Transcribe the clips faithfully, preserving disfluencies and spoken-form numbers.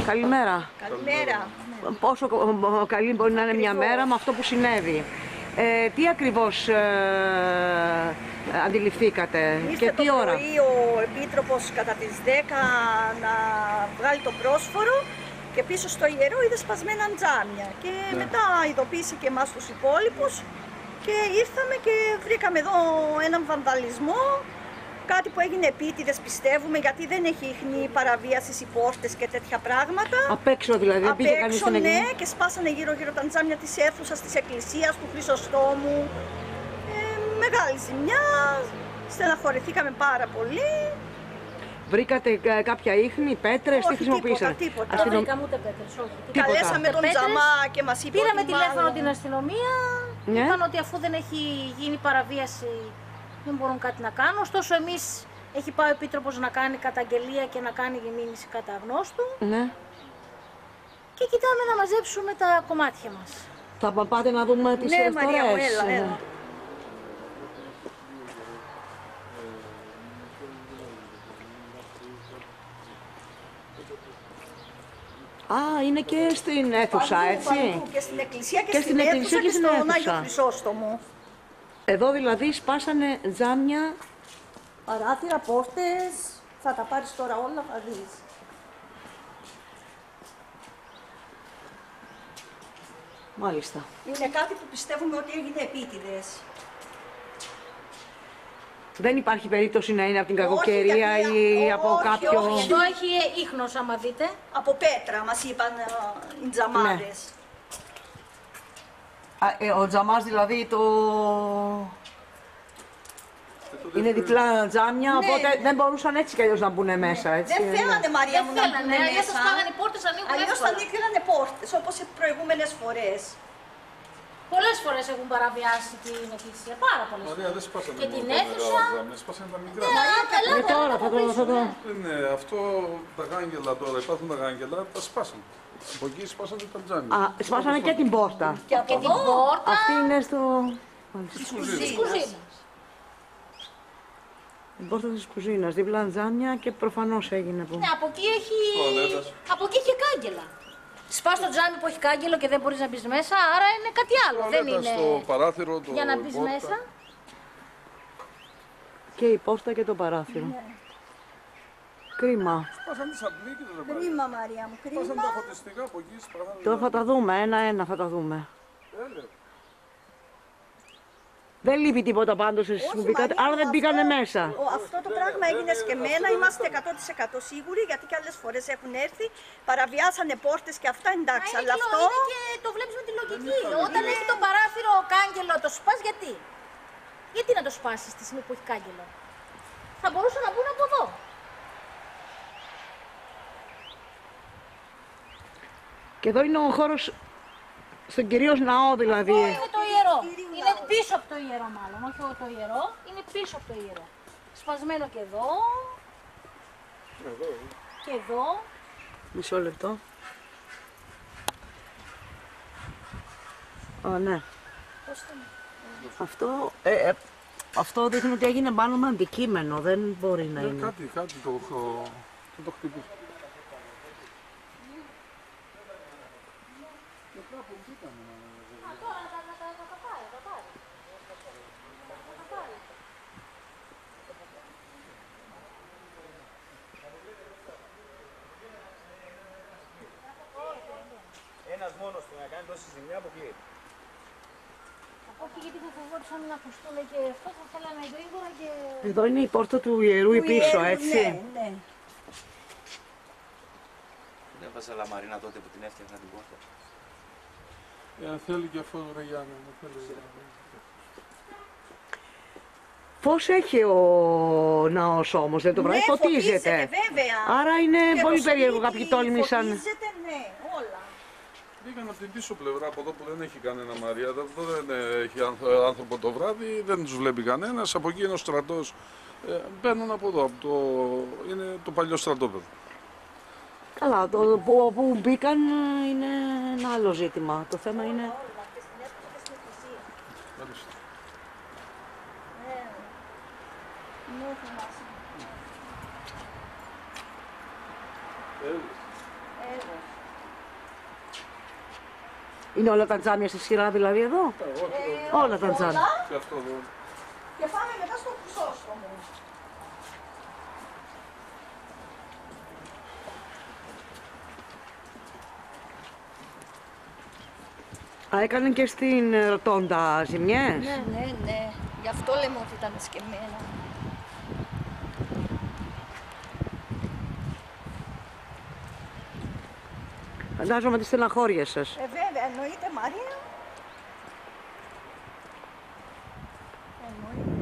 Καλημέρα. Καλημέρα. Πόσο καλή μπορεί να είναι μια μέρα με αυτό που συνέβη. Ε, τι ακριβώς ε, αντιληφθήκατε Ήρθε και τι το ώρα? πρωί ο Επίτροπος κατά τις δέκα να βγάλει το πρόσφορο και πίσω στο ιερό είδε σπασμένα τζάμια. Και Ναι. μετά ειδοποίησε και εμάς τους υπόλοιπους και ήρθαμε και βρήκαμε εδώ έναν βανδαλισμό. Κάτι που έγινε επίτηδες πιστεύουμε, γιατί δεν έχει ίχνη παραβίασης οι πόρτες και τέτοια πράγματα. Απ' έξω δηλαδή, δεν Απ' πήγε κανείς έξω, στην ναι, εκκλησία? και σπάσανε γύρω-γύρω τα τζάμια της αίθουσας, της εκκλησίας, του Χρυσοστόμου. Ε, μεγάλη ζημιά, στεναχωρηθήκαμε πάρα πολύ. Βρήκατε ε, κάποια ίχνη, πέτρες, τι Όχι, χρησιμοποιήσατε? τίποτα, τίποτα. Δεν Αστυνομ- βρήκαμε ούτε πέτρες, όχι. Τίποτα. Καλέσαμε τον Πέτρες. Τζαμά και μας είπε Πήραμε ότι τηλέφωνο μάλλον- την αστυνομία, Ναι. είπαν ότι αφού δεν έχει γίνει παραβίαση δεν μπορούν κάτι να κάνουν. Ωστόσο εμείς έχει πάει ο Επίτροπος να κάνει καταγγελία και να κάνει μήνυση κατά αγνώστου Ναι. και κοιτάμε να μαζέψουμε τα κομμάτια μας. Θα πα- πάτε να δούμε τις Ναι, ε, Μαρία μου, φορές. έλα, Ναι. έλα. Α, είναι και στην αίθουσα, Παντού, έτσι. παντού, και στην εκκλησία και, Και στην στην εκκλησία αίθουσα και και στην στον αίθουσα. Άγιο Χρυσόστομο. Εδώ δηλαδή σπάσανε τζάμια. Παράθυρα, πόρτες, θα τα πάρεις τώρα όλα, θα δεις. Μάλιστα. Είναι κάτι που πιστεύουμε ότι έγινε επίτηδες. Δεν υπάρχει περίπτωση να είναι από την Όχι, κακοκαιρία γιατί- ή από όχι, κάποιο... όχι. Εδώ έχει ίχνος άμα δείτε. Από πέτρα μας είπαν ε, οι τζαμάδες. Α, ε, ο τζαμάς δηλαδή το... Είναι διπλά τζάμια, Ναι, οπότε ναι. δεν μπορούσαν έτσι κι αλλιώς να μπουν μέσα, έτσι. Δεν θέλανε, Μαρία Δεν μου, να θέλανε, μπουν αλλιώς θα μέσα. σπάγανε οι πόρτες, ανοίγουν Αλλιώς θα εύκολα. ανοίξανε πόρτες, όπως οι προηγούμενες φορές. Πολλές φορές έχουν παραβιάσει την εκκλησία, πάρα πολλές Μαρία, φορές. δεν σπάσανε Και μόνο την τα αίθουσα. μεγάλα τζάμια, σπάσανε τα μικρά. Ναι, καλά, Ε, τώρα θα το... Θα το... Ναι, αυτό τα γάγγελα τώρα, υπάρχουν τα γάγγελα, τα σπάσανε. Από εκεί σπάσανε τα τζάμια. Α, σπάσανε και την πόρτα. Και από Και την εδώ, πόρτα Αυτή είναι στο... Τις της κουζίνες. κουζίνας. Την πόρτα της κουζίνας, διπλά τζάμια και προφανώς έγινε που... Ναι, από εκεί έχει. Τουαλέτας. Από εκεί έχει κάγκελα. Σπάς το τζάμι που έχει κάγκελο και δεν μπορείς να μπεις μέσα, άρα είναι κάτι άλλο. Δεν Τουαλέτα είναι στο παράθυρο, το για να μπεις πόρτα. μέσα. Και η πόρτα και το παράθυρο. Κρίμα. Σπάσανε τις αντλή και τα κρίμα Μαρία μου, Σπάσανε κρίμα. τα φωτιστικά από εκεί, σπάσανε. Τώρα θα τα δούμε, ένα-ένα θα τα δούμε. Έλε. Δεν λείπει τίποτα πάντως εσείς Όχι, που μπήκατε, Μαρία άρα μου, δεν αυτό- μπήκανε μέσα. ο- Αυτό το πράγμα έγινε σκεμμένα, είμαστε εκατό τοις εκατό σίγουροι, γιατί και άλλες φορές έχουν έρθει, παραβιάσανε πόρτες και αυτά, εντάξει, Μα αλλά είναι αυτό... λο- είναι και το βλέπεις με τη λογική. Όταν έχει το παράθυρο κάγκελο, το σπάς γιατί. Γιατί να το σπάσεις τη στιγμή που έχει κάγκελο. Θα μπορούσαν να μπουν από εδώ. Και εδώ είναι ο χώρος στον κυρίως ναό δηλαδή. Αυτό είναι το ιερό. Κυρίου Είναι ναός. πίσω από το ιερό μάλλον, όχι το ιερό. Είναι πίσω από το ιερό. Σπασμένο και εδώ Εδώ. και εδώ. Μισό λεπτό. Α, ναι. Πώς το είναι. Αυτό, ε, ε, αυτό δείχνει ότι έγινε πάνω με αντικείμενο, δεν μπορεί να Ε, είναι. Κάτι, κάτι το έχω. Το το χτυπήσει. Α, τώρα θα τα- θα- θα τα πάρει, θα τα πάρει. Θα τα πάρει. Ένας μόνος του να κάνει τόση ζημιά αποκλείεται. Όχι, γιατί θα φοβόντουσαν να ακουστούν και αυτό, θα θέλανε γρήγορα και... Εδώ είναι η πόρτα του ιερού η του πίσω, ιερού, έτσι. Ναι, ναι. Δεν έβαζα λαμαρίνα τότε που την έφτιαχνα την πόρτα. Ε, θέλει και αυτό ρε Γιάννη, μου θέλει. Πώς έχει ο ναός όμως, δεν το βράδυ, Ναι, φωτίζεται. βέβαια. Άρα είναι Και πολύ το περίεργο, σπίτι κάποιοι τόλμησαν. Φωτίζεται, ναι, όλα. Πήγαν από την πίσω πλευρά, από εδώ που δεν έχει κανένα Μαρία. Εδώ δεν έχει άνθρω- άνθρωπο το βράδυ, δεν τους βλέπει κανένας. Από εκεί είναι ο στρατός. Ε, μπαίνουν από εδώ, από το... είναι το παλιό στρατόπεδο. Καλά, το που, που μπήκαν είναι ένα άλλο ζήτημα. Το θέμα είναι... Όλα, και στην αίθουσα και στην εκκλησία. Μάλιστα. Ναι. Ναι, θυμάσαι. Ε, Έλα. Είναι όλα τα τζάμια στη σειρά δηλαδή εδώ. Ε, Όλα τα τζάμια. Και αυτό εδώ. Και πάμε μετά στο Χρυσόστομο. Α, έκανε και στην ε, Ροτόντα ζημιές. Ναι, ναι, ναι. Γι' αυτό λέμε ότι ήταν σκεμμένα. Φαντάζομαι τις στεναχώριες σας. Ε, βέβαια, εννοείται Μαρία. Εννοείται.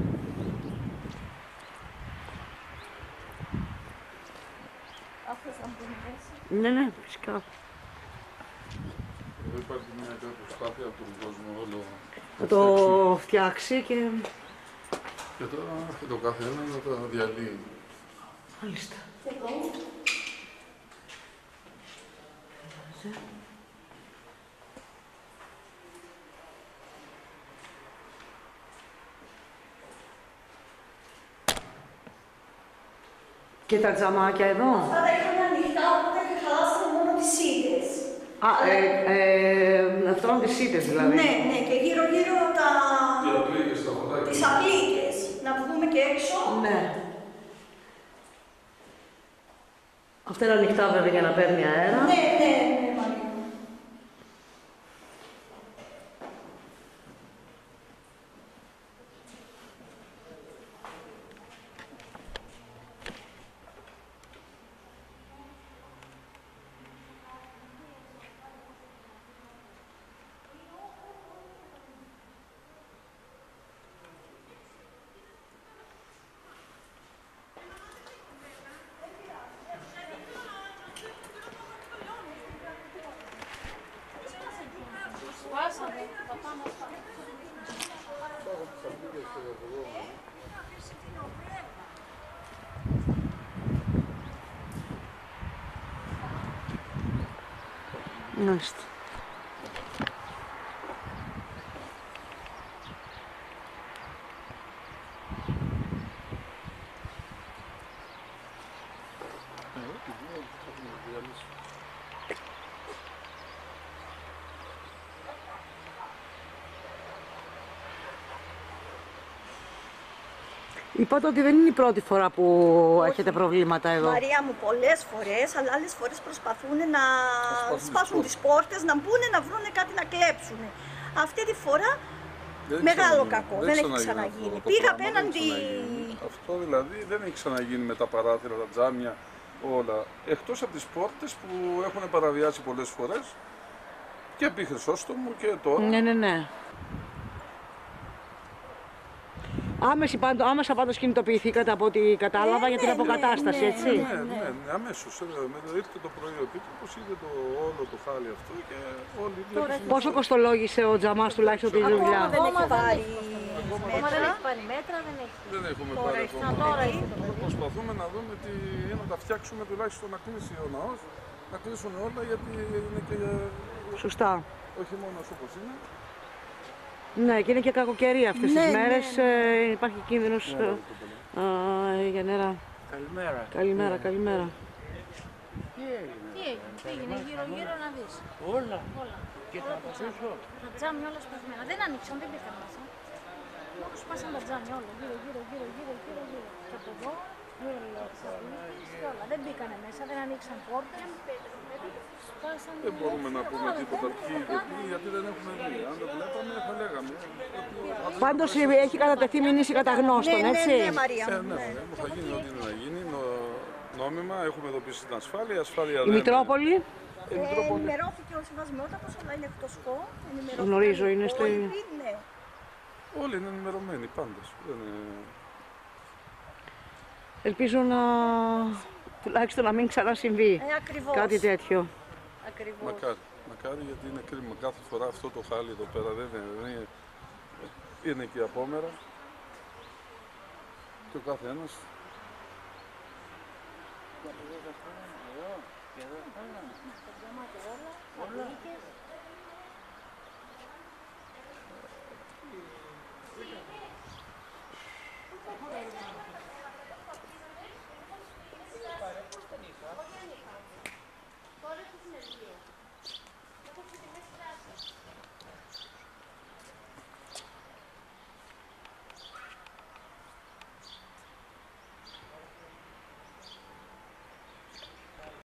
Άφες να μπουν μέσα. Ναι, ναι, φυσικά. Εδώ υπάρχει μια προσπάθεια από τον κόσμο όλο Να το φτιάξει και... και τώρα και το κάθε ένα να τα διαλύει. Μάλιστα. Και τα τζαμάκια εδώ. Αυτά τα είχαν ανοιχτά, οπότε και χαλάσανε μόνο τις σίτες. Α, ε, ε, αυτό είναι τις σίτες δηλαδή. Ναι, ναι, και γύρω-γύρω τα... Οι απλίκες, τα φωτάκια. τις απλίκες. Να βγούμε και έξω. Ναι. Αυτά είναι ανοιχτά βέβαια για να παίρνει αέρα. Ναι, ναι, ναι, Μαρία. Μάλιστα. Είπατε ότι δεν είναι η πρώτη φορά που έχετε προβλήματα εδώ. Μαρία μου, πολλές φορές, αλλά άλλες φορές προσπαθούν να σπάσουν τις πόρτες, να μπουν, να βρουν κάτι να κλέψουν. Αυτή τη φορά Δεν μεγάλο ξαναγίνει. κακό, Δεν δεν έχει ξαναγίνει ξαναγίνει. αυτό το Πήγα πράγμα, δεν απέναντι. ξαναγίνει. Αυτό δηλαδή δεν έχει ξαναγίνει με τα παράθυρα, τα τζάμια, όλα. Εκτός από τις πόρτες που έχουν παραβιάσει πολλές φορές και επί Χρυσόστομου και τώρα. Ναι, ναι, ναι. Άμεση, πάντο, άμεσα πάντως κινητοποιηθήκατε από ό,τι κατάλαβα Ε, για την ναι, αποκατάσταση, ναι, έτσι. Ναι, ναι, ναι, αμέσως. ε, με- Ήρθε το πρωί ο επίτροπος, είδε το, όλο το χάλι αυτό και όλοι βλέπουν. Πόσο κοστολόγησε ο Τζαμάς τουλάχιστον τη δουλειά. Δεν έχει πάρει Ακόμα δεν έχει πάρει μέτρα, δεν έχει. Δεν έχουμε Τώρα πάρει έχει ακόμα. τώρα μέτρα. έχει το πρόβλημα. Προσπαθούμε να δούμε τι να τα φτιάξουμε τουλάχιστον να κλείσει ο ναός, να κλείσουν όλα γιατί είναι και Σωστά. ο χειμώνας όπως είναι. Ναι, και είναι και κακοκαιρία αυτές Ναι, τις ναι, μέρες. ναι. ε, υπάρχει κίνδυνος ε, α, για νερά. Καλημέρα. Καλημέρα, καλημέρα. Τι έγινε, τι έγινε, γύρω-γύρω να δεις. Όλα. Όλα. Και τα από πίσω. Τα τζάμια όλα σπασμένα. Δεν ανοίξαν, δεν μπήκαν μέσα. Μόνο σπάσαν τα τζάμια όλα. Γύρω, γύρω, γύρω, γύρω, γύρω, γύρω. Και από εδώ, γύρω, γύρω, και όλα. Δεν μπήκανε μέσα, δεν ανοίξαν πόρτες. Σπάσαν. Δεν μπορούμε να πούμε τίποτα ποιοι και ποιοι γιατί δεν έχουμε δει. Αν το βλέπαμε θα λέγαμε. ότι- Πάντως ε, έχει κατατεθεί μηνύση κατά γνώστων, Ναι, ναι, έτσι. ναι, Μαρία Ε, μου. ναι, ναι. ναι, θα γίνει ό,τι είναι να γίνει. νο- Νόμιμα, έχουμε ειδοποιήσει την ασφάλεια. Η ασφάλεια Η δεν- Μητρόπολη. Η Ε, Μητρόπολη. ενημερώθηκε ο Συμβασμιότατος, αλλά είναι εκτός χώ. Γνωρίζω, είναι στο- Ναι. Όλοι είναι ενημερωμένοι πάντως. Δεν είναι- Ελπίζω να τουλάχιστον να μην ξανασυμβεί Ε, ακριβώς. κάτι τέτοιο. Ακριβώς. Μακάρι. Μακάρι γιατί είναι κρίμα. Κάθε φορά αυτό το χάλι εδώ πέρα δεν είναι. Δεν είναι, είναι και απόμερα. Και ο κάθε ένας.